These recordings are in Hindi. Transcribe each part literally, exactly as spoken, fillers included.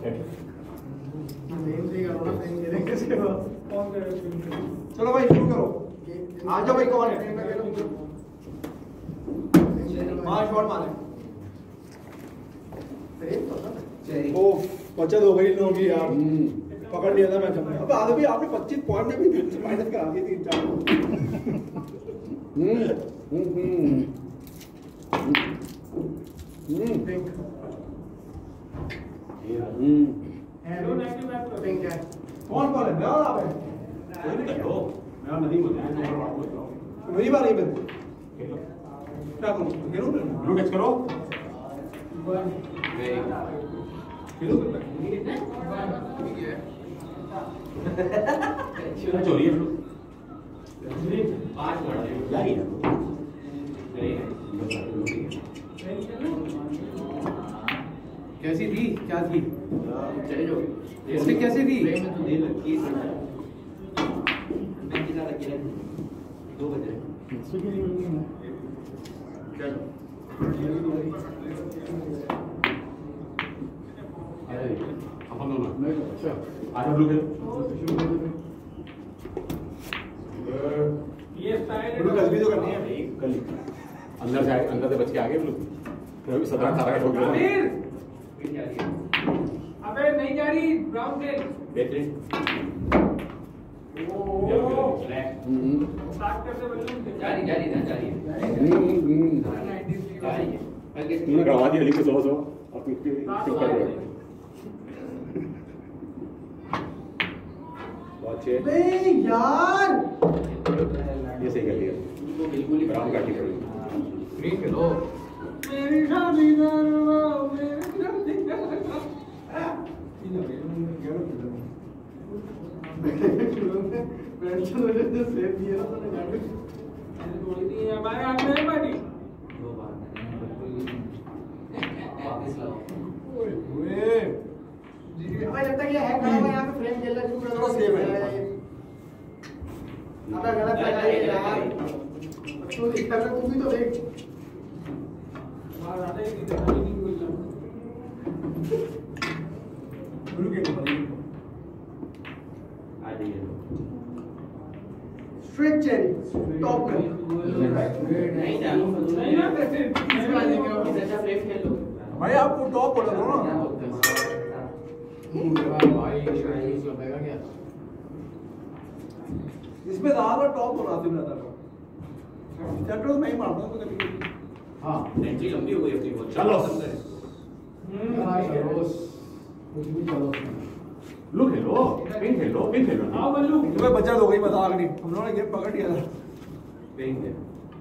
चलो भाई शुरू करो। आ जाओ भाई, कौन है? मार शॉट मारे। ओ बचत हो गई इन लोगों की यार, पकड़ लिया था मैच हमने। अब आगे भी आपने पच्चीस पॉइंट में भी माइनस करा दिए तीन चार। हम्म हम्म हम्म पिंक हम्म पिंक है। कौन कौन है? मैं और आप हैं। कोई नहीं करो, मैं नहीं बोलूँ, मेरी बात नहीं बनती। क्या करूँ? खेलो ब्लू कैच करो। खेलो कितना चोरी है? पाँच पॉइंट यार ही कैसी थी? क्या थी? चले जाओ। इसमें कैसी थी? दो बजे अपन दोनों अच्छा आधा ब्लू खेलो। ये स्टाइल ब्लू कल भी तो करनी है कल अंदर से अंदर से बच के आगे ब्लू फिर अभी सत्रह अठारह का ठोक दिया। अबे नहीं जा रही ब्राउन खेल बेहतरीन। जारी जारी ना जारी तूने करवा दी हली को सौ सौ और फिर चुप कर रहे बहुत अच्छे यार। ये सही कर दिया बिल्कुल ही ब्राउन काटी पड़ी। ग्रीन खेलो मेरी शादी करवा मेरी शादी करवा। पेंशन वजह से सेव किया ना मैंने गाड़ी थोड़ी दी है हमारे हाथ में पानी दो बार वापस लाओ। ओए ओए जी हमें लगता है कि है खड़ा हुआ यहां पे फ्रेम जल रहा है थोड़ा सेव है। अब गलत लगा है यार तू दिखता है तू भी तो देख बाहर आता है कि दिखाई नहीं कोई गुरु के आ जाइए स्ट्रेट चेरी टॉप कर नहीं डालो नहीं ना इस वाले के ऊपर अच्छा फ्रेम खेल लो भाई। आपको टॉप बोला दो ना भाई शायद इसको लगेगा क्या इसमें ज्यादा टॉप होना चाहिए ना था सेंटर में ही मारता हूं कभी हां एंट्री लंबी हो गई अपनी बहुत चलो चलो कुछ भी चलो लो खेलो पिंक खेलो पिंक खेलो आओ बल्लू तुम्हें बचत हो गई मजाक नहीं हम लोगों ने गेम पकड़ लिया था। पिंक है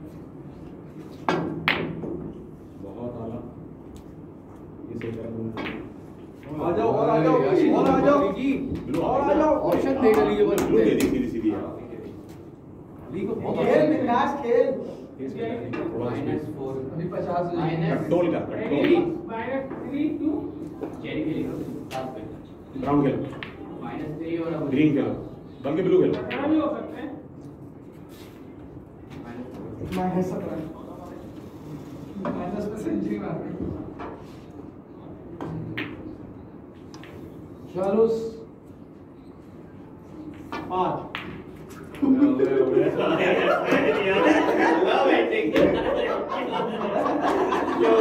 बहुत आला ये सही कर आ जाओ और आ जाओ और आ जाओ और आ जाओ ऑप्शन दे लीजिए बस ब्लू दे दी सीधी सीधी यार ली को बहुत खेल बिंदास खेल माइनस फोर अभी पचास कंट्रोल कर कंट्रोल माइनस तीन टू चेरी खेलेगा सात पे ब्राउन खेलो माइनस थ्री और ग्रीन खेलो बल्कि ब्लू खेलो क्या भी हो सकते हैं माइनस सत्रह माइनस में सेंचुरी मार चलो पाँच लव बैटिंग यो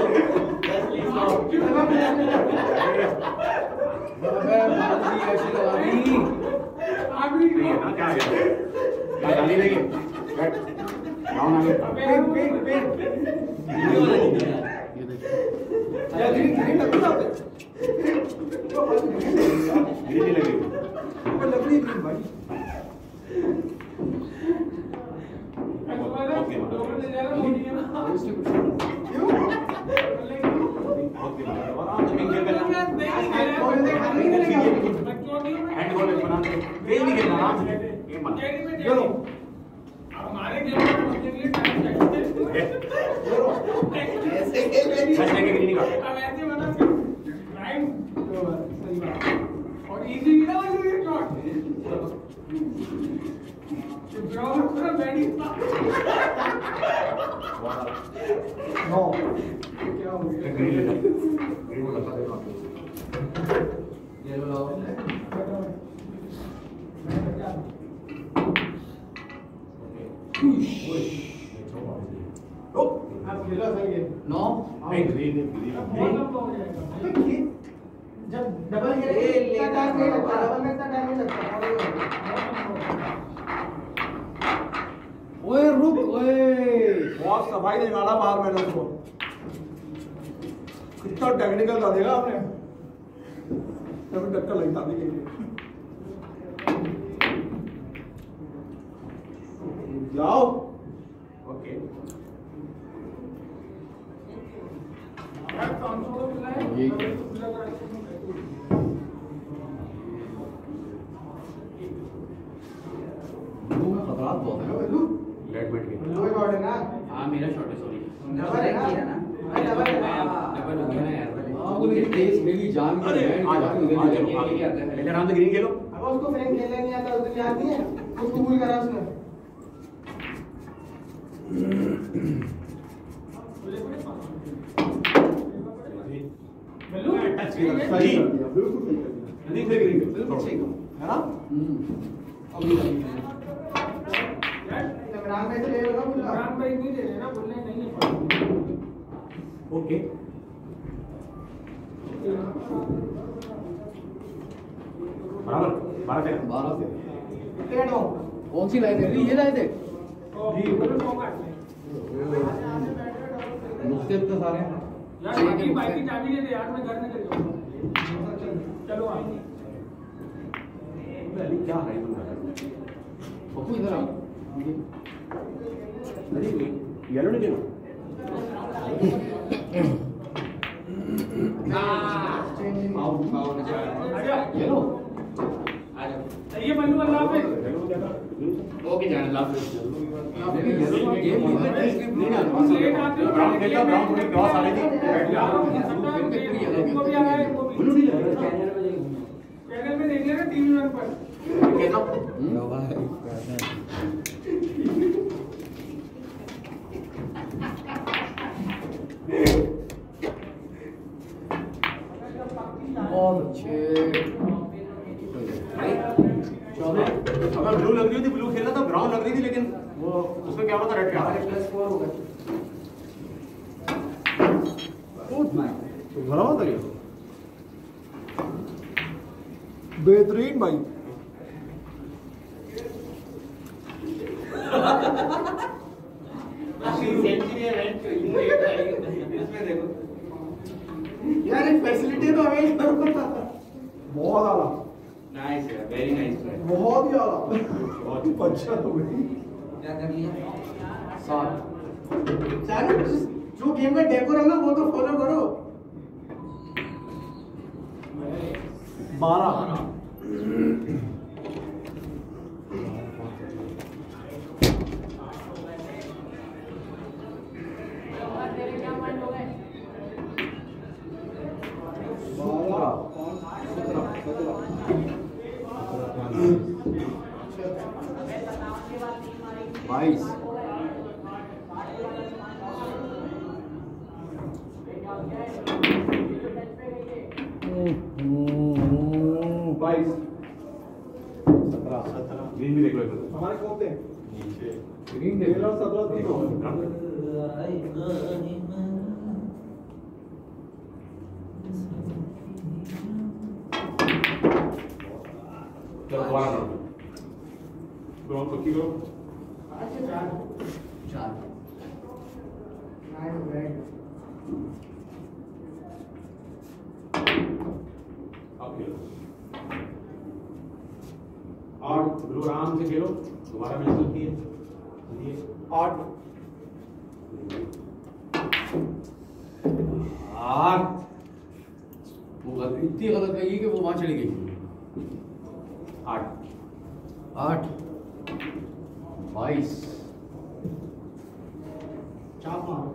अबे बाजी ऐसी लगा दी आखिरी नहीं है ना क्या गया बात डाली नहीं बैठ डाउन आ गया पिंक पिंक पिंक ये ग्रीन ग्रीन लगता है ग्रीन ही लगेगी पर लकड़ी ग्रीन भाई हमारे गेम में ऐसे बना और इजी ना ये शॉट ब्राउन पूरा बैटिंग नो क्या हो गया ग्रीन ग्रीन बता दे आप खेलो सर ये नौ नहीं ग्रीन ग्रीन जब डबल खेले इतना टाइम नहीं लगता डबल में इतना टाइम नहीं लगता ओए रुक ओए बहुत सफाई से गाड़ा बाहर मैंने उसको कितना टेक्निकल था देखा आपने तभी टक्कर लगी था देखिए जाओ ओके खतरा बहुत है लेट बैठ गया लो शॉट है ना हाँ मेरा शॉट है सॉरी डबल है ना डबल है ना डबल हो गया ना यार हाँ वो लेकिन तेज मेरी जान की अरे आ जाओ आ जाओ पहले आराम से ग्रीन खेलो अब उसको फ्रेंक खेलने नहीं आता उसको याद नहीं है उसको भूल करा उसने टच किया सही बिल्कुल सही कर दिया नहीं से ग्रीन बिल्कुल सही है ना अब इमरान भाई से ले लो ना बोल इमरान भाई नहीं दे रहे ना बोलने नहीं है ओके बराबर बारह से बारह से कितने दो कौन सी लाइन है ये लाइन है जी बोलो सौ काट नुस्खे तो सारे यार बाकी बाइक की चाबी दे दे यार मैं घर में चले जाऊंगा चलो आ अली क्या है तुम पप्पू इधर आओ अरे येलो नहीं देना आउट आउट आजा येलो ये मल्लू अल्लाह पे ओके जान अल्लाह हाफिज़ येलो गेम नहीं ना लेट आते हो ब्राउन खेलता ब्राउन थोड़ी क्रॉस आ रही थी बैठ गया इनको भी आया इनको भी ब्लू नहीं लगा चैनल में देख लेना टीवी वन पर कैसा बहुत अच्छे अगर ब्लू लग रही थी ब्लू खेलना था ब्राउन लग रही थी लेकिन वो उसमें क्या होता रेड क्या प्लस फोर होगा तो भरा होता क्या बेहतरीन भाई यार एक फैसिलिटी तो हमें बहुत आला नाइस है वेरी नाइस ट्राई बहुत ही आला बहुत अच्छा तो भाई क्या कर लिया सात चार जो गेम का डेकोरम है वो तो फॉलो करो बारह बाईस बाईस सत्रह सत्रह ग्रीन भी देख लो हमारे कौन थे नीचे ग्रीन दे तेरह सत्रह तीन चलो दोबारा करो ब्राउन पक्की करो चार नाइन रेड अब खेलो आठ ब्लू आराम से खेलो दोबारा मैच चलती है चलिए आठ आठ वो गलत इतनी गलत गई कि वो वहां चली गई आठ आठ बाईस चाप मारो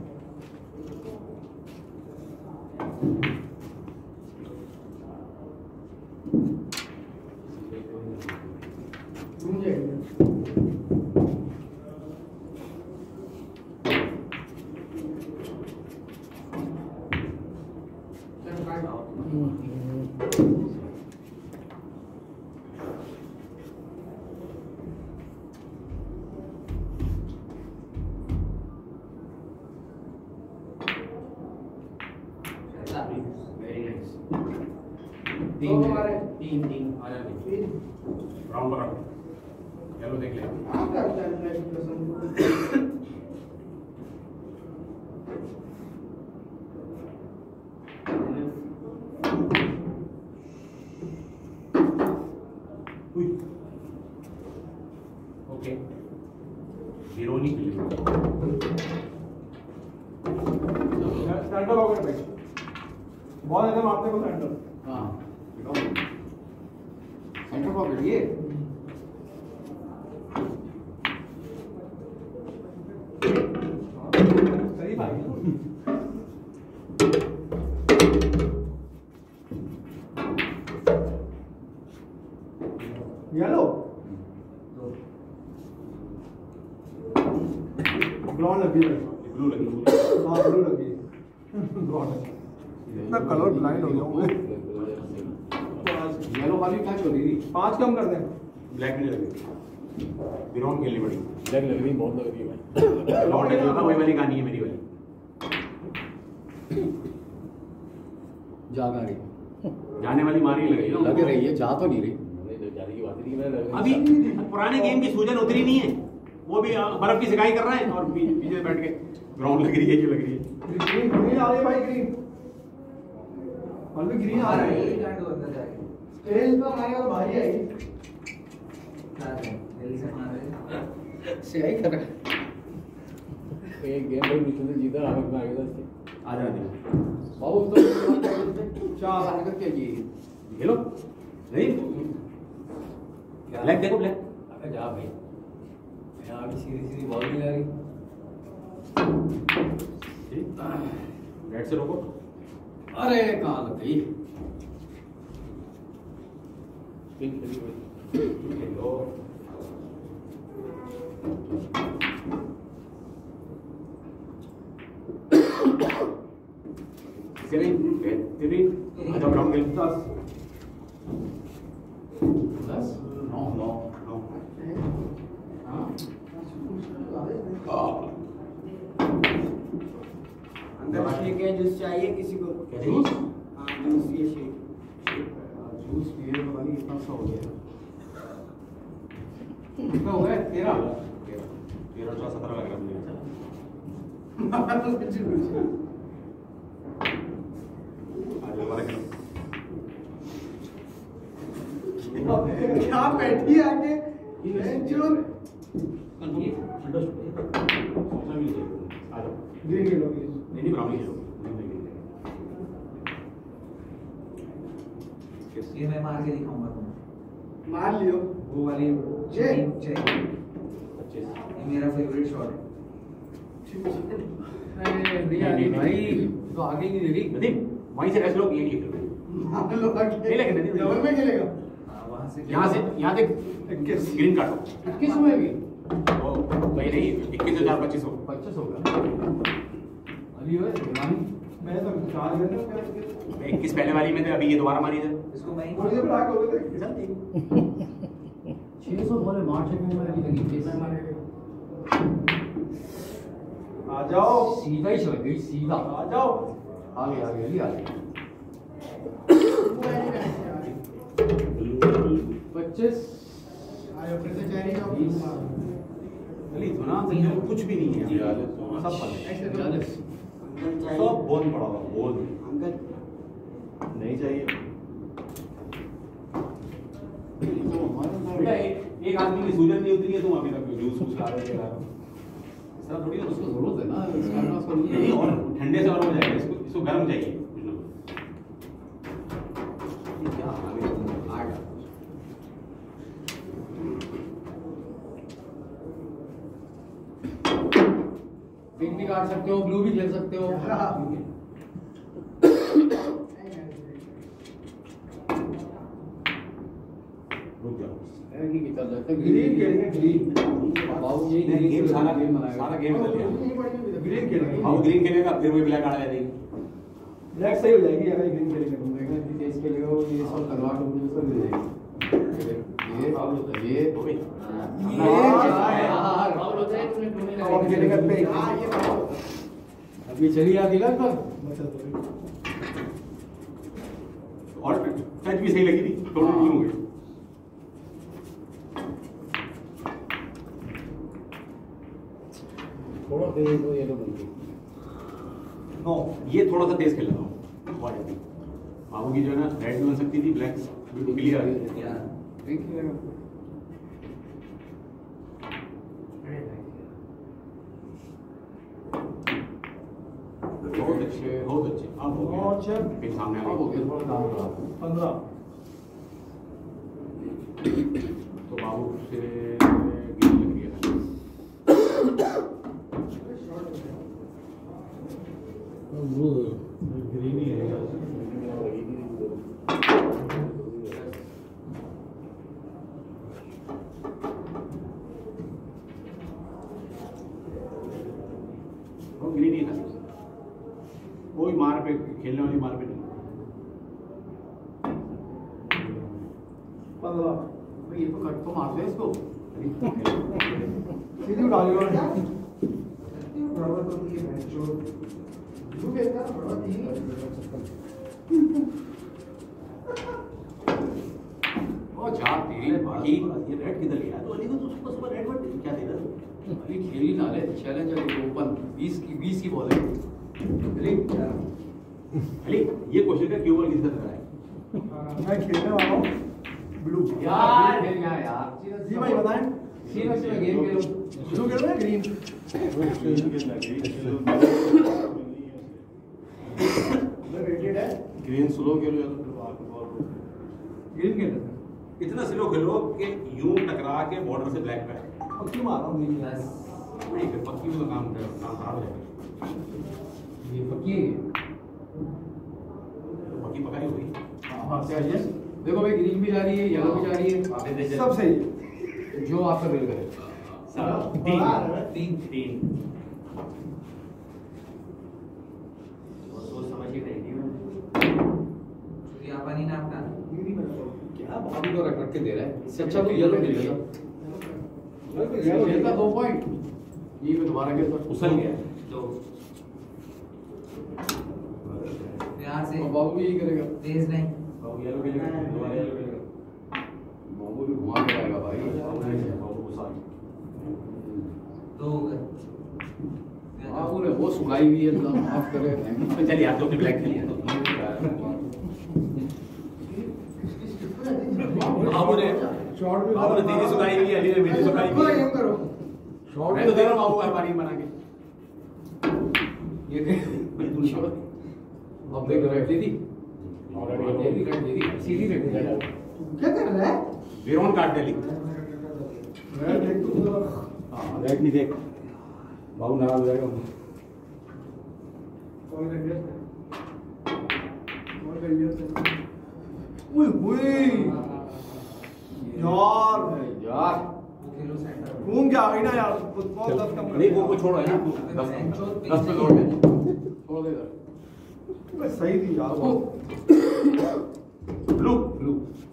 घूम जाएगी तीन हमारे तीन तीन आ जाते राउंड पर येलो देख ले ओके हीरोनी के लिए स्टैंड अप हो गया भाई बॉल एकदम आपने को स्टैंड अप हाँ सेंटर पॉकेट ये सही भाई येलो ब्राउन लगी है ब्लू लगी हाँ ब्लू लगी है ब्राउन इतना कलर ब्लाइंड हो गया हूँ मैं येलो वाली क्या चल रही थी पांच कम कर दें ब्लैक नहीं लगी बिरॉन खेलनी पड़ी लग लग रही बहुत लग रही है भाई लॉर्ड लगी होगा वही वाली कहानी है मेरी वाली जागा रही जाने वाली मारी लग रही लग है रही है जा तो नहीं रही जाने की बात नहीं मैं लग अभी पुराने गेम की सूजन उतरी नहीं है वो भी बर्फ की सिकाई कर रहा है और पी- पीछे बैठ के ग्राउंड लग रही है ये लग रही है ग्रीन ग्रीन आ रही है भाई ग्रीन और भी ग्रीन आ रही है स्टेज पे हमारे और भाई आएगी से आई कर एक गेम भाई बीच में जीता आगे में आगे था आ जाते हैं बाबू तो चार हरकत क्या की खेलो नहीं ब्लैक देखो ब्लैक अबे जा भाई यार अभी सीधी सीधी बॉल नहीं आ रही रेड से रोको अरे कहाँ लग गई पिंक लगी हुई खेलो बेहतरीन बेहतरीन अच्छा ब्राउन खेल दस दस नौ नौ नो हाँ अंदर शेक है जूस चाहिए किसी को क्या जूस? हाँ जूस ये शेक जूस पिए तो भाई इतना सा हो गया कितना हो गया तेरह तेरह चौदह सत्रह लग रहा है मुझे आज हमारा खेलो क्या बैठी आके चुन सोचना भी नहीं चाहिए आ जाओ ग्रीन खेलो ग्रीन नहीं नहीं ब्राउन खेलो ये मैं मार के दिखाऊंगा तुम्हें मार लियो वो वाली ये? चाहिए पच्चीस ये मेरा फेवरेट शॉट है अरे नहीं आ रही भाई तो आगे ही नहीं दे रही नदीम वहीं से रेस्ट लो ये ये करो मान लो आगे नहीं लेकिन नहीं डबल में खेलेगा हाँ, वहाँ से यहाँ से यहाँ से इक्कीस ग्रीन काटो किस में भी ओ भाई नहीं इक्कीस हजार पच्चीस हो पच्चीस होगा अभी वो रानी मैं तो चार घंटे में इक्कीस पहले वाली में थे अभी ये दोबारा मारी थे इसको मैं थोड़ी देर ब्लैक हो गए थे छह सौ बोले मार्च में मैंने अभी तक इक्कीस मारे आ जाओ सीधा ही चल गई सीधा आ जाओ आगे आगे अभी आगे पच्चीस बीस अली सुना संजय कुछ भी नहीं है सब पल है चालीस सब बहुत पड़ा हुआ बहुत अंकल नहीं चाहिए बेटा एक एक आदमी की सूजन नहीं उतरी है तुम अभी तक जूस वूस ला रहे हो ला रहे हो इस तरह थोड़ी है उसको उसको जरूरत है ना इसका ना उसको नहीं और ठंडे से और हो जाएगा इसको इसको गर्म चाहिए ये क्या आगे आठ पिंक भी काट सकते हो ब्लू भी खेल सकते हो रुक जाओ ग्रीन खेलेंगे ग्रीन बाबू यही नहीं, गेम सारा गेम बनाएगा सारा गेम बदल गया ग्रीन खेलेंगे हाँ वो ग्रीन खेलेगा फिर वो ब्लैक आ जाएगी ब्लैक सही हो जाएगी अगर ग्रीन खेलेंगे तो तेज के लिए वो ये सब तलवार टूटने से मिल जाएगी ये ये हो गई यार फाउल होता है तूने टूटने और खेलेगा पे अब ये चली आती ना पर और सच भी सही लगी थी, थोड़ी तीन हो गई। थोड़ा तेज तो ये तो बनती नो ये थोड़ा सा तेज खेल रहा हूँ। बाबू की जो है ना रेड भी बन सकती थी, ब्लैक बिल्कुल क्लियर है। बहुत अच्छे बहुत अच्छे। अब हो गया, और चल फिर सामने आ हो गई। गया थोड़ा काम रहा पंद्रह तो बाबू से गेम लग गया था। ग्रीन ही है वो गिरी नहीं था, कोई मार पे खेलने वाली मार पे नहीं। पंद्रह ये तो कट तो मारते हैं इसको। सीधी उठा लियो क्या बराबर तो ये है जो तू कहता है बड़ा थी ओ जा तेरी भाई, ये रेड किधर लिया? तो अली को तो सुबह सुबह रेड वर्ड क्या दे रहा है? अभी खेल ही डाले चैलेंज वाली ओपन बीस की बीस की बॉल है। अली अली ये क्वेश्चन का क्यों किसका दे रहा है? मैं खेलने वाला हूँ ब्लू यार खेल गया यार जी भाई बताएं सीरियस में गेम खेलो। ब्लू खेल रहे हैं ग्रीन रेटेड है ग्रीन स्लो खेलो या ग्रीन खेल रहे हैं इतना स्लो खेलो कि यूं टकरा के बॉर्डर से ब्लैक पे आए। पक्की मार रहा हूँ ग्रीन नहीं फिर पक्की में तो काम कर काम खराब हो जाएगा। ये पक्की है तो पक्की पकाई हो गई। हाँ से आइए देखो भाई ग्रीन भी जा रही है येलो भी जा रही है सब सही है जो आपका दिल करे। तीन तीन तीन सोच समझ के करेंगे। यहाँ पानी ना अपना क्या बाबू को रख रख के दे रहा है, इससे अच्छा तो येलो खेल लेगा। येलो खेलता दो पॉइंट ये में दोबारा के ऊपर उछल गया दो यहाँ से और बाबू भी यही करेगा। तेज नहीं बाबू येलो खेलेगा, दोबारा येलो खेलेगा। बाबू भी घुमा के आएगा भाई। बाबू गुस्सा आ गया। दो हो गए बाबू ने वो सुनाई भी है, अल्लाह माफ करे। तो चल यार तो अपने ब्लैक खेलिए तो बाबू ने शॉट भी बाबू ने तेरी सुनाई की, अली ने मेरी सुनाई पूरा की। गेम करो शॉट मैं तो दे रहा हूँ बाबू हर बारी बना के। ये देख अब देख रहा है दीदी दे दी रेड दे दी सीधी रेड दे दी। क्या कर रहा है वीरोन काट दे ली। मैं देख तू हाँ रेड नहीं देख, बाबू नाराज हो जाएगा। और इंडिया से और इंडिया से ओए ओए यार यार वो खेलो सेंटर घूम के आ गई ना यार बहुत दस कम कर नहीं वो वो छोड़ो है ना, तू दस दस पे जोड़ दे। छोड़ दे इधर। मैं सही थी यार वो ब्लू ब्लू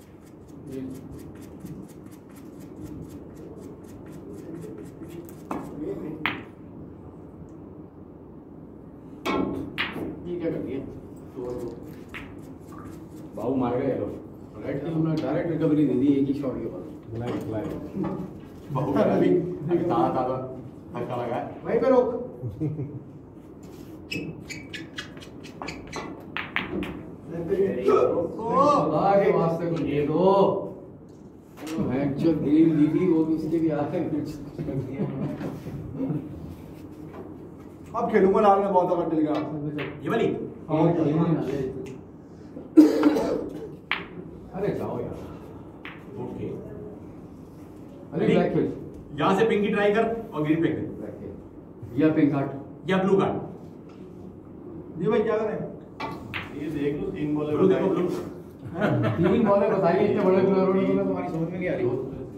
ये क्या कर दिया तो बाबू मार गया येलो। रेड की हमने डायरेक्ट रिकवरी दे दी एक ही शॉट के बाद। ब्लैक ब्लैक बाबू का अभी अभी ताजा ताजा हल्का लगा है। वहीं पे रोक खुदा के वास्ते कुछ दे दो। मैं जो ग्रीन दी थी वो भी उसके भी आते हैं कुछ कर दिया। अब खेलूंगा लाल में बहुत अगर गया ये वाली अरे जाओ यार। ओके अरे ब्लैक खेल यहाँ से पिंकी ट्राई कर और ग्रीन पे कर ब्लैक खेल या पिंक कार्ड या ब्लू कार्ड। जी भाई क्या करें ये देख लो तीन बॉल ब्लू देखो ब्लू। तीन बॉलें बताइए इतने बड़े प्लेयरों ने तो तुम्हारी समझ में नहीं आ रही।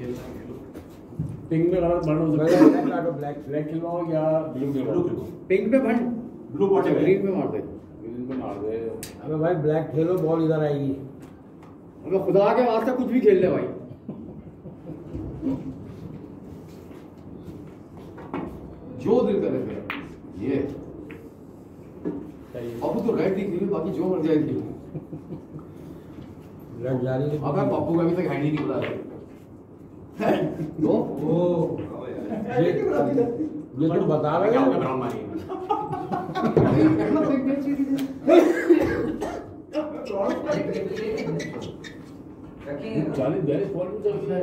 पिंक में कलर बंद हो सकता है। ब्लैक काटो, ब्लैक ब्लैक खिलवाओ या ब्लू ब्लू खिलवाओ। पिंक पे भंड ब्लू बॉटल ग्रीन पे मार दे। ग्रीन पे मार दे। अबे भाई ब्लैक खेलो बॉल इधर आएगी। अबे खुदा के वास्ते कुछ भी खेल ले भाई। जो दिल करे तेरा ये अब तो रेड दिख रही है बाकी जो मर जाए खेल। बैठ जा रही है। अबे पप्पू का अभी तक हैंड ही नहीं खुला है। दो ओ ये ये तो बता रहे क्या हो होगा ब्राउन मारी चालीस बयालीस पॉइंट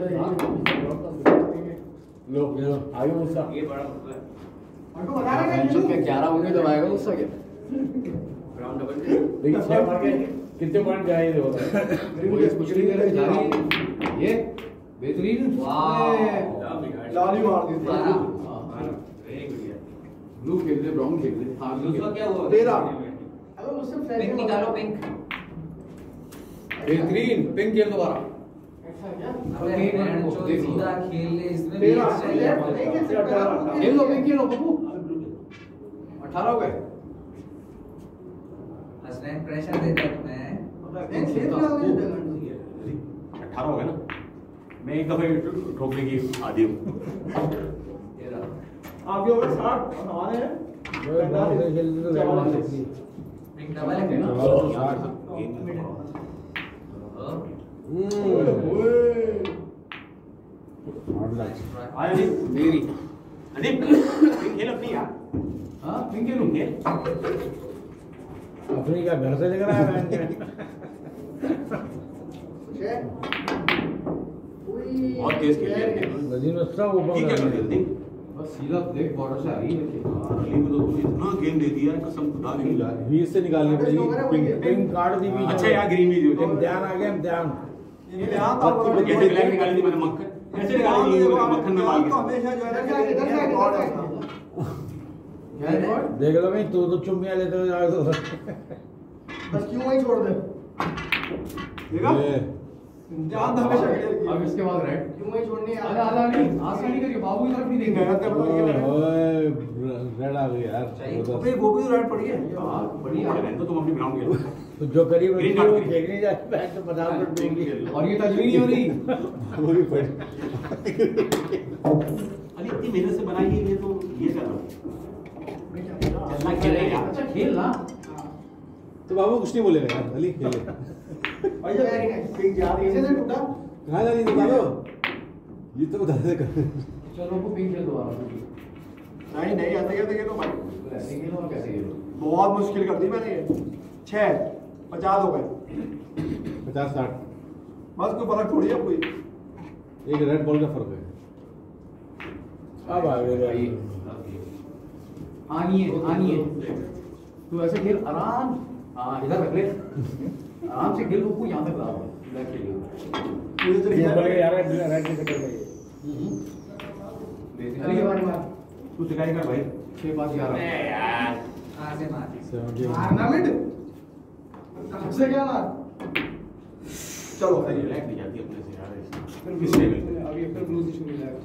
लो आगे मुझसे ये बड़ा मसला है हमको बता रहा है टेंशन क्या ग्यारह होने तो आएगा मुझसे क्या ब्राउन डबल देखिए छह मार के कितने पॉइंट जाए ये बता वो इस कुछ नहीं कर रहे जा रही ये बेहतरीन लाली मार दी थी। वेरी गुड यार ब्लू खेल ले ब्राउन खेल ले हां दूसरा क्या हुआ तेरह। अबे मुझसे फ्लैश पिंक निकालो पिंक बेहतरीन पिंक खेल दोबारा ऐसा क्या अबे जो सीधा खेल ले इसमें भी तेरह एक्स्ट्रा ही है। खेल लो पिंक खेल लो पप्पू अठारह हो गए हसनैन प्रेशर देता है तुम्हें अठारह हो गया ना मैं एक दफे ठोकने की आदि हूँ आप भी हो गए साठ हमारे हैं ब्राउन से खेल तो लगा सकती है। पिंक डबल है ना आया नहीं मेरी अदीप खेल अपनी यार हां पिंक खेल खेल अपनी का घर से लेकर आया बहन के बहुत तेज खेल रही है नदीम में सब ऊपर ठीक है कर कर दी बस सीधा ब्लैक बॉर्डर से आ रही है अली को तो तूने इतना गेम दे दिया है कसम खुदा की बीच से निकालनी पड़ेगी पिंक पिंक कार्ड दी बीच अच्छा यार ग्रीन भी दियो ध्यान आ गया ध्यान कैसे ब्लैक निकाली थी मैंने मक्खन कैसे निकाली थी मक्खन में मार के हमेशा जो है क्या है बॉर्ड देख लो भाई तू तो चुम्मियां लेते हो जाओ तो बस क्यों वहीं छोड़ दे देखा ध्यान हमेशा अब इसके बाद रेड क्यों वहीं छोड़नी है आधा आधा नहीं आसान नहीं करिए बाबू की तरफ नहीं देंगे ओए रेड आ गई यार अबे गोभी तो रेड पड़ी है हां बढ़िया तो तुम अपनी ग्राउंड खेलो तो जो करीब Green है card वो green। देखने जाती बैठ तो पता कर दूंगी और ये तजवीज नहीं हो रही वो भी पड़ अली इतनी मेहनत से बनाई है ये तो ये कर रहा हूँ चलना खेल रहे यार अच्छा खेल ना तो बाबू कुछ नहीं बोलेगा यार अली खेले भाई जब पिंक यार इसे से टूटा कहाँ जानी बता दो ये तो बता दे कर चलो वो पिंक खेल दोबारा नहीं नहीं ऐसे कैसे खेलो भाई ऐसे खेलो और कैसे खेलो बहुत मुश्किल कर दी मैंने ये छह पचास हो गए पचास साठ बस कोई फर्क थोड़ी है कोई एक रेड बॉल का फर्क है अब आ गए भाई आनी है आनी है तू ऐसे खेल आराम हाँ इधर रख ले आराम से खेल को यहाँ तक लाओ इधर खेलिए मुझे तो ये नहीं बोले यार रेड के चक्कर में अरे बार बार तू सिखाई कर भाई छह पाँच ग्यारह यार कहां से मार सेवेंटी मारना मिड सबसे क्या मार चलो अरे रिलैक्स नहीं जाती अपने से यार किस लेवल पे अभी फिर ब्लू से शुरू हो जाएगा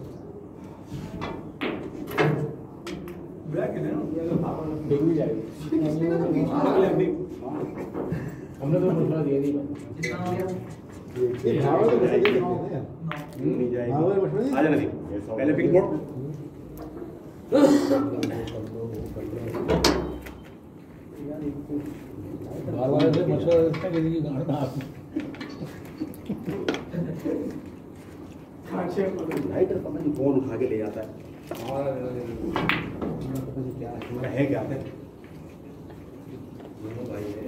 ब्लैक है ना देख भी जाएगी हमने तो मसला दिया नहीं कितना हो गया ये भाव तो कैसे दे सकते हैं यार नहीं जाएगी भाव में मशहूर आ जाना नहीं पहले पिंक बोर्ड बार बार ऐसे मसला देते हैं किसी की गांड में आप लाइटर पता नहीं कौन उठा के ले जाता है क्या है क्या है भाई है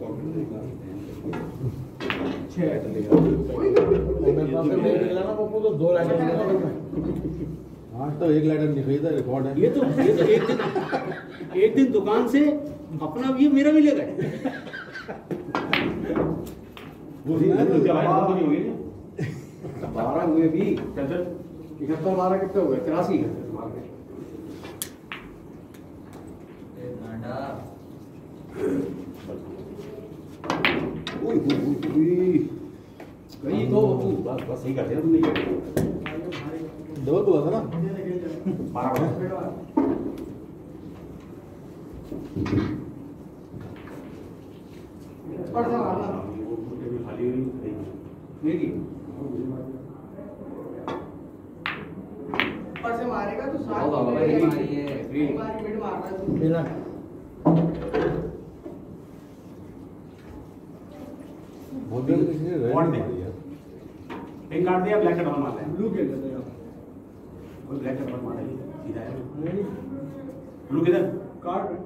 मेरे पास से नहीं निकला ना पप्पू तो दो लाइट निकला आज तो एक लाइटर नहीं खरीदा रिकॉर्ड है ये तो ये तो एक दिन एक दिन दुकान से अपना भी मेरा भी ले गए वो सुना है तो बारह हुए भी इकहत्तर बारह कितने हो गए तिरासी गांडा ओए ओए ओए कहीं तो बबू बस बस सही करते हैं तुमने ये डबल बोला था ना बारह पर से मारना खाली हुई मेरी पर से मारेगा तो सात बहुत आला मिनट है। मारी है Green. एक बार मिड मारना है तू बिना बहुत देर किसी ने रेड What नहीं day? मारी यार। पिंक कार्ड दिया, ब्लैक का डबल मार रहे हैं। ब्लू खेल लेते हैं कोई ब्लैक का डबल मार रहा है, सीधा है। ब्लू किधर? कार्ड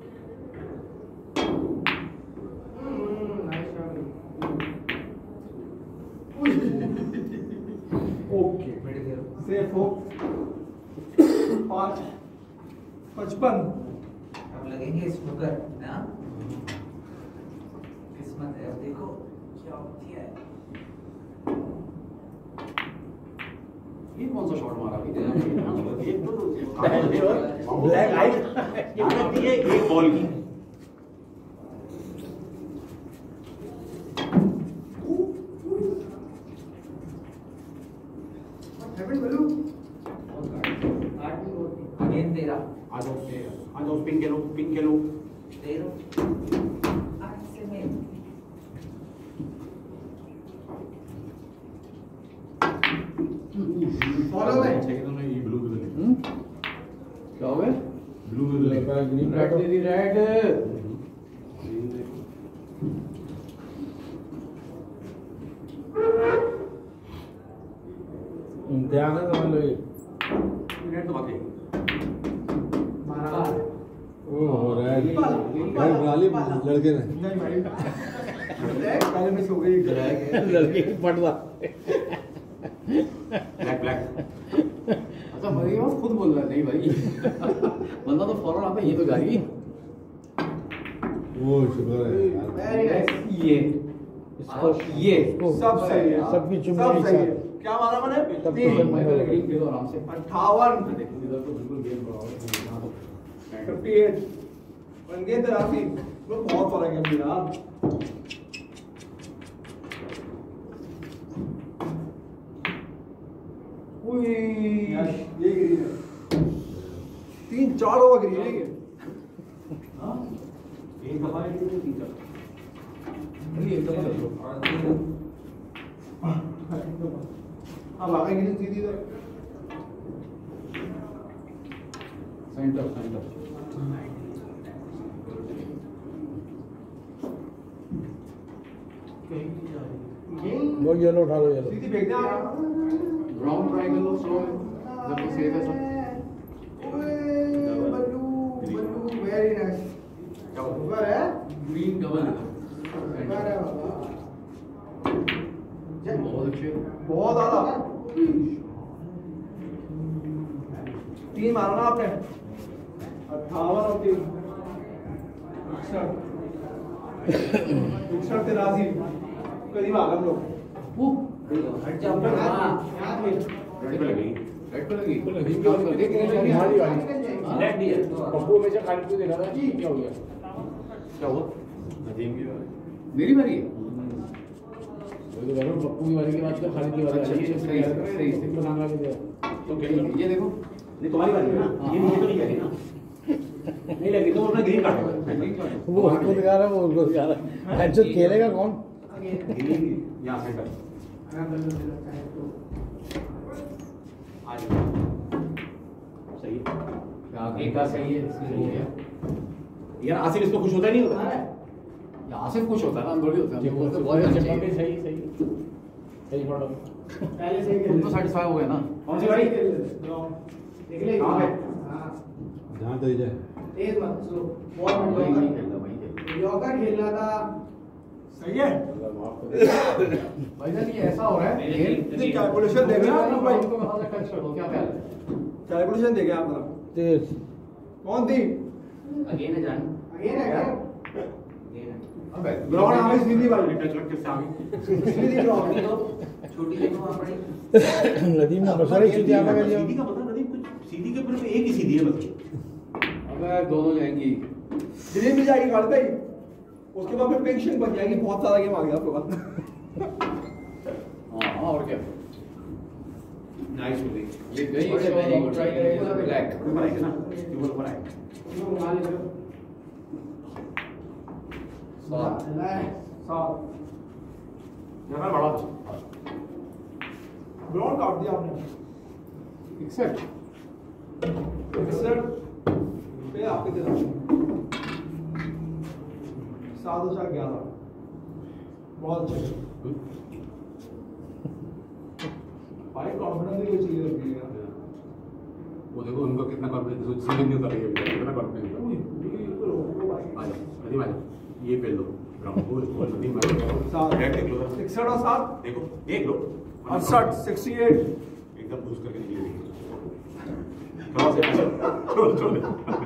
ओके सेफ हो पाँच पचपन अब लगेंगे स्नूकर ना किस्मत है अब देखो क्या होती है ये कौन सा शॉट मारा अभी? ब्लैक आई ये एक बॉल की अगेन तेरा आ जाओ आ जाओ पिंक खेलो पिंक खेलो तेरो आठ से में फॉलो में ये ब्लू क्या हो गया? ब्लू ग्रीन रेड तेरी रेड। इम्तिहान है समझ लो ये। रेड तो बाकी मारा ओह रेड रेड बना ली लड़के ने। नहीं भाई पहले मिस हो गई लड़के की पटवा। ब्लैक ब्लैक अच्छा भाई वो खुद बोल रहा है नहीं भाई बंदा तो फौरन आता है, ये तो गाड़ी ओह शुक्र है यार। वेरी नाइस ये इसको ये इसको सब सही है सबकी चुम्मी सब एक सही है साथ। क्या मारा मैंने सब तीन कुछ मैं पहले ग्रीन खेलो आराम से। अट्ठावन देखो इधर तो बिल्कुल गेम बराबर है। फिफ्टी एट बन गए तिरासी तो बहुत फर्क है मेरा ये गिरी है तीन चार ओवर गिरी है ये एक दफा एक तीन चार अरे एक दफा कर लो। अब आगे गिरी सीधी इधर सेंटर सेंटर वो येलो उठा लो येलो। सीधी फेंक दे आगे ग्राउंड ट्राई कर लो स्लो जब तक सेफ है सब। ओए बल्लू बल्लू वेरी नाइस क्या हुआ? ऊपर है ग्रीन डबल ऊपर है बाबा बहुत अच्छे। बहुत ज्यादा तीन मारा ना आपने अट्ठावन और तीन इकसठ इकसठ तिरासी करीब आ गए हम लोग वो हट जा हां रेड पे लगी रेड पे लगी लगी। काम कर देख हमारी वाली। रेड भी है पप्पू हमेशा खाली को देखा था क्या हो गया। क्या हुआ नदीम की मेरी बारी है। वो तो कह रहा हूँ पप्पू की वाली के बाद तो खाली की वाली अच्छा, अच्छे से सही, तैयार सही, कर सही। बना के दिया। तो खेल ये देखो नहीं तुम्हारी बात है ना ये मुझे तो नहीं कह रही ना नहीं लगी तो अपना ग्रीन कार्ड वो हमको दिखा रहा है वो उनको दिखा रहा है। अच्छा खेलेगा कौन? ग्रीन यहाँ सेंटर आ जाओ सही है एक का सही है सही है। यार आसिफ इसमें खुश होता नहीं होता यहाँ से कुछ होता है ना हम थोड़ी होते हैं हम तो बहुत अच्छा, अच्छे पप्पू सही सही सही पढ़ो। पहले से तुम तो सेटिस्फाई हो गए ना। कौन सी गाड़ी निकले कहाँ पे? जहाँ तक जाए। तेज मत स्लो बहुत वही मिनट वही खेलता वही खेलता। यॉर्कर खेलना था सही है भाई जान ये ऐसा हो रहा है ये कैलकुलेशन देख रहे हैं भाई को कहाँ से टच कर दो क्या ख्याल है? कैलकुलेशन देखे आप जरा तेज कौन थी अगेन है जान अगेन है क्या अबे ग्राउंड हमें सीधी वाली टच लग किससे आ गई सीधी ग्राउंड छोटी देखो वहां पड़ी नदीम ने बसारी चीजें आने का सीधी का पता नहीं कुछ सीधी के ऊपर में एक ही सीधी है बस अबे दोनों जाएंगी। दिल्ली में जाएगी गाड़ी पे उसके बाद फिर पेंशन बन जाएगी बहुत सारा गेम आ गया आपके पास हाँ हाँ और क्या नाइस हो गई ये गई इसको हम ट्राई करेंगे ब्लैक ऊपर आएगा ना ये ऊपर आएगा सात सात जरा बड़ा था ग्राउंड काट दिया आपने इकसठ इकसठ पे आपके तरफ सात और चार ग्यारह बहुत अच्छा भाई कॉन्फिडेंस की कोई चीज होती है यार। वो देखो उनका कितना कॉन्फिडेंस समझ नहीं होता है कितना कॉन्फिडेंस आ जाओ नदीम आ जाओ ये पहन लो ब्राउन को और नदीम आ जाओ बैक देख लो इकसठ और सात देखो देख लो अड़सठ सिक्सटी एट एकदम बूस्ट करके निकलेगी क्रॉस है छोड़ छोड़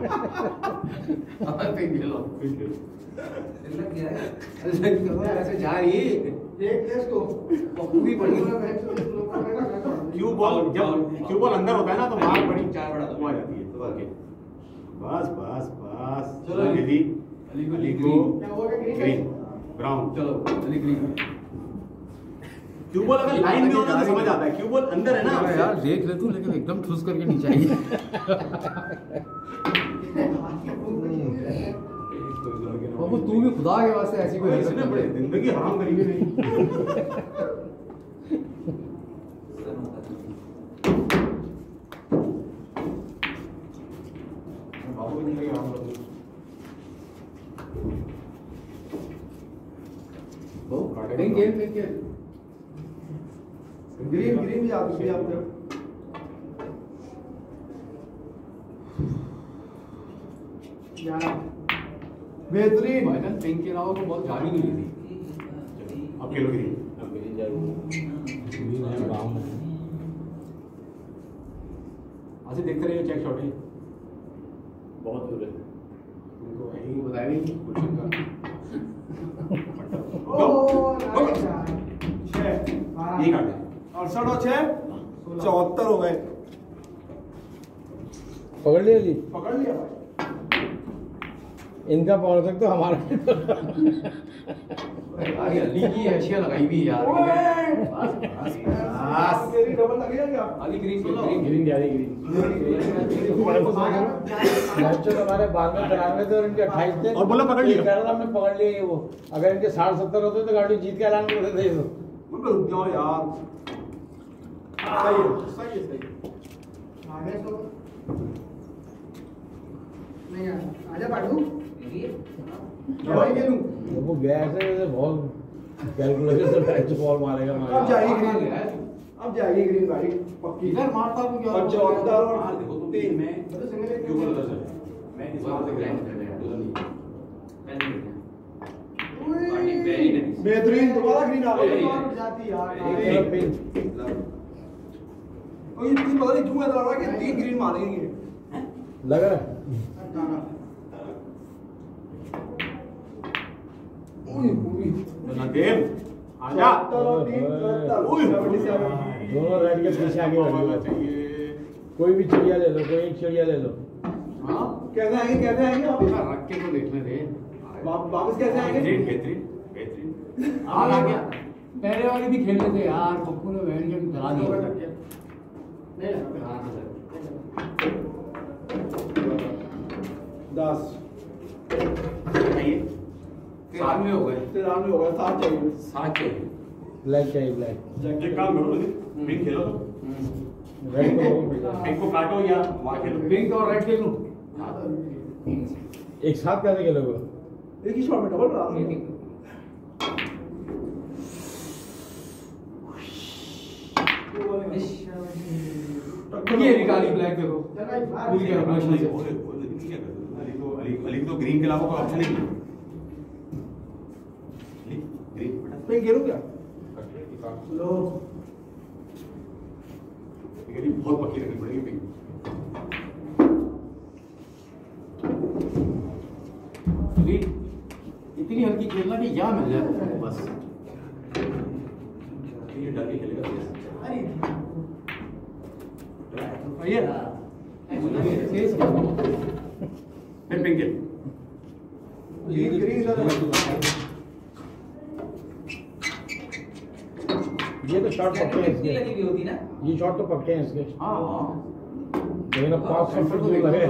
अब पे लो लग गया है ऐसे जा रही एक टेस्ट तो पूरी पड़ी क्यू बॉल जब क्यू बॉल अंदर होता है ना तो बाहर बड़ी चार बड़ा तो आ जाती है ओके बस बस बस चलो अली अली को अली ग्रीन को क्या हो गया ग्रीन ब्राउन चलो अली ग्रीन क्यू बॉल अगर लाइन में होता तो समझ आता है क्यू बॉल अंदर है ना अरे यार देख ले तू लेकिन एकदम ठुस करके नीचे आई बाबू तू भी खुदा के वास्ते ऐसी कोई इसने बड़े जिंदगी हराम करी है नहीं बाबू की जिंदगी हराम करी बहुत काटेंगे गेम में क्या ग्रीन ग्रीन भी आप भी आप बेहतरीन भाईजान पिंक के अलावा तो बहुत जा भी नहीं थी अब खेलो ग्रीन अब ग्रीन जाओ ऐसे देखते रहिए चेक शॉट है बहुत दूर है तुमको वही बताया नहीं कुछ का ये काट दे अड़सठ और छह चौहत्तर हो गए पकड़ लिया जी पकड़ लिया भाई इनका पकड़ सकते हो हमारा अरे अली की हैसियत लगाई भी यार बस बस बस मेरी डबल लग गया क्या अली ग्रीन ग्रीन ग्रीन जा रही ग्रीन मैच हमारे बारह में तिरानवे थे और इनके अट्ठाईस थे और बोला पकड़ लिया। केरला हमने पकड़ लिए ये वो अगर इनके साठ सत्तर होते तो गाड़ी जीत के ऐलान करते थे ये तो मुझे रुक जाओ यार सही है सही है सही आगे तो नहीं आजा पाडू भाई के लूं वो गया ऐसे वैसे बहुत कैलकुलेशन से मैच बॉल मारेगा अब जाएगी ग्रीन अब जाएगी ग्रीन भाई पक्की इधर मारता हूं क्या और चौहत्तर और देखो तुम तीन में मतलब सिंगल क्यों बोल रहे हो मैं इस बार से ग्राइंड कर बेहतरीन दोबारा ग्रीन आ गई जाती यार एक तरफ पिन और ये तीन पता नहीं क्यों ऐसा लग रहा है कि तीन ग्रीन मारेंगे लग रहा है ओए ओए नदीम आजा दोनों रेड के पीछे आगे बढ़ गए चाहिए कोई भी चिड़िया ले लो कोई एक चिड़िया ले लो हां कैसे आएंगे कैसे आएंगे आप रख के तो देख ले रे वाप- वापस कैसे आएंगे बेहतरीन बेहतरीन बेहतरीन आ गया पहले वाली भी खेलने थे यार पप्पू ने बैठ के चला दिया नहीं हां दस चाहिए तिरानवे हो गए तिरानवे हो गए सात चाहिए सात चाहिए ब्लैक चाहिए ब्लैक एक काम करो पिंक खेलो तो रेड को पिंक को काटो या वहां खेलो पिंक और रेड खेलूं एक साथ कैसे खेलोगे एक ही शॉट में डबल बना दूंगा ये निकाली ब्लैक देखो भूल गया अपना अली से को अली अली को ग्रीन के अलावा कोई ऑप्शन नहीं है ग्रीन मैं गिरूं क्या लो ये बहुत पक्की रखनी पड़ेगी पिंक अली इतनी हल्की खेलना कि या मिल जाए बस ये डर के खेलेगा अरे ये तेज फिर पिंक खेल ग्रीन ग्रीन ये तो शॉट पक्के हैं इसके लगी हुई होती ना ये शॉट तो पक्के हैं इसके हां हां लेकिन अब पाँच सौ फुट दूर लगे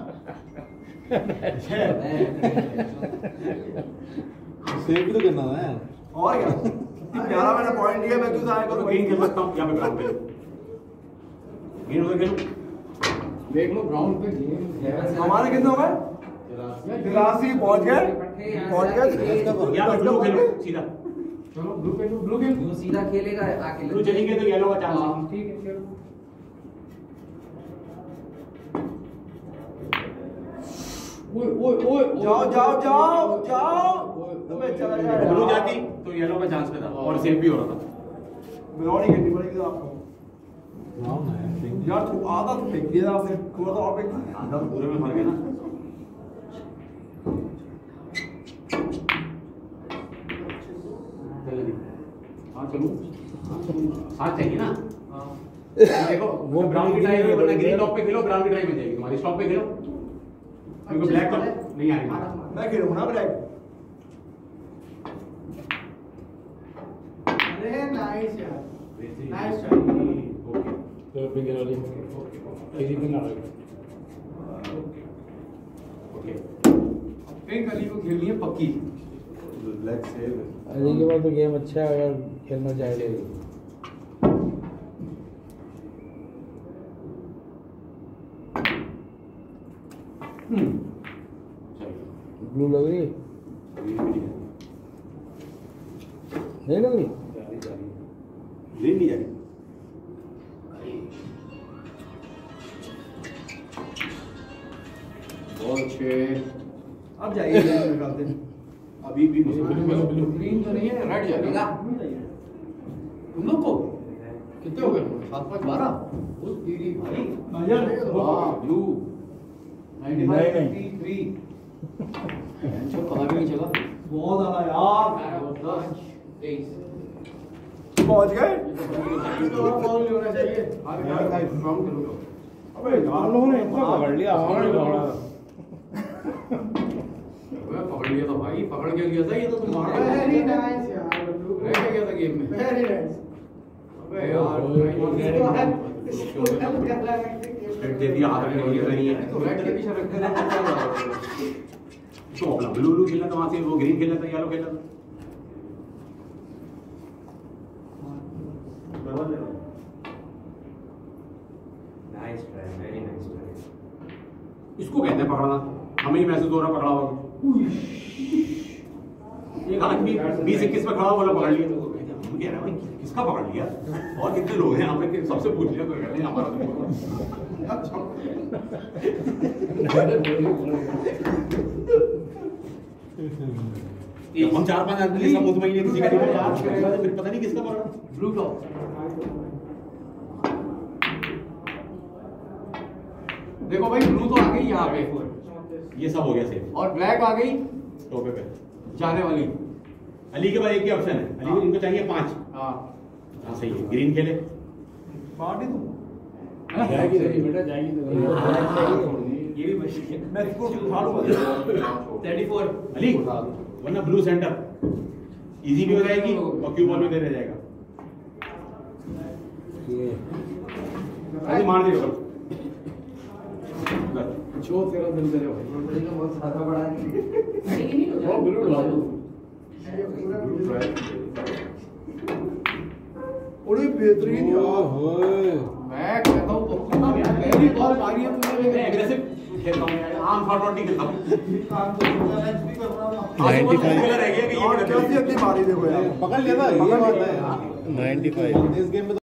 सेव भी तो करना है और क्या इतनी प्यारा मैंने पॉइंट दिया मैं क्यों जाया तो करूं ग्रीन खेल सकता हूँ यहाँ पे ग्राउंड पे ग्रीन उधर खेलो देख लो ग्राउंड पे गेम हमारे कितने हो गए तिरासी पहुंच गए पहुंच गए यहाँ पे ब्लू खेलो सीधा चलो ब्लू पे ब्लू गेम जो सीधा खेलेगा आके ब्लू चलेंगे तो येलो का चांस है। ठीक है चलो ओए ओए ओए जाओ जाओ जाओ जाओ तुम्हें चला जाएगा। ब्लू जाती तो येलो का चांस पे था और सेफ भी हो रहा था। बिरौनी खेलनी पड़ेगी आपको यार तू आधा तो फेंक दिया आपने थोड़ा तो और फेंक आधा तो पूरे में फर्क है ना। हाँ चलो साथ चाहिए ना। देखो वो ब्राउन की ड्राइव वरना ग्रीन टॉप पे खेलो ब्राउन की ड्राइव में जाएगी तुम्हारी स्टॉप पे खेलो क्योंकि ब्लैक टॉप नहीं आएगी। मैं खेलूंगा ना ब्लैक। अरे नाइस यार नाइस ओके तो पिंक वाली इजी पिंक आ गई ओके पिंक अली को खेलनी है पक्की। ब्लैक सेव अली के बाद तो गेम अच्छा है अगर खेलना चाहे ब्लू लग रही है नहीं लग रही ग्रीन नहीं जाएगी। बहुत अच्छे अब जाइए निकालते हैं अभी भी नहीं ग्रीन तो नहीं है रेड जाएगा तुम लोग को कितने हो गए सात पाँच बारह उस दीदी भाई वाह ब्लू नहीं, नहीं। अच्छा पता भी नहीं चला बहुत आना यार दस तेईस पहुंच गए बॉल होना चाहिए अबे यार लोगों ने इतना पकड़ लिया हमारे पकड़ा पकड़ लिया था भाई पकड़ के लिया था ये तो तुम मार रहे थे वेरी नाइस यार ब्लू रह गया था गेम में वेरी नाइस अबे यार रेड दे दिया हाथ में नहीं है नहीं है तो रेड के पीछे रख देना तो अपना ब्लू ब्लू खेलना था वहां से वो ग्रीन खेलना था येलो खेलना था। Nice try very nice try इसको कहते हैं पकड़ना। हमें ही महसूस हो रहा पकड़ा हुआ एक हाथ भी बीस इक्कीस पे खड़ा बोला पकड़ लिया हम कह रहे हैं भाई किसका पकड़ लिया और कितने लोग हैं यहाँ पे सबसे पूछ लिया कोई कहते हैं हमारा हम चार पांच आदमी सब मुतमईन है किसी का नहीं पकड़ा फिर पता नहीं किसका पकड़ा। ब्लू टॉप देखो भाई ब्लू तो आ गई यहाँ पे ये सब हो गया सेफ और ब्लैक आ गई टोपे पे जाने वाली अली के बाद एक ही ऑप्शन है अली को इनको चाहिए पांच। हाँ हाँ सही है ग्रीन खेले पार्टी तू जाएगी नहीं बेटा जाएगी तो ये भी मशीन है मैं इसको उठाड़ूंगा थर्टी फोर अली वरना ब्लू सेंटर इजी भी हो जाएगी और क्यू बॉल में दे रह जाएगा। अली मार दे जो तेरा दिल करे भाई बहुत ज्यादा बड़ा नहीं वो ब्लू डाल दो बड़ी बेहतरीन यार मैं कहता हूँ तो कितना पहली बॉल मारी है तूने मैं एग्रेसिव खेलता हूँ यार आम फॉर फॉर नहीं खेलता हूँ। नाइन्टी फाइव रह गया कि ये कैसी अपनी मारी देखो यार पकड़ लिया था ये बात है नाइन्टी फाइव इस गेम में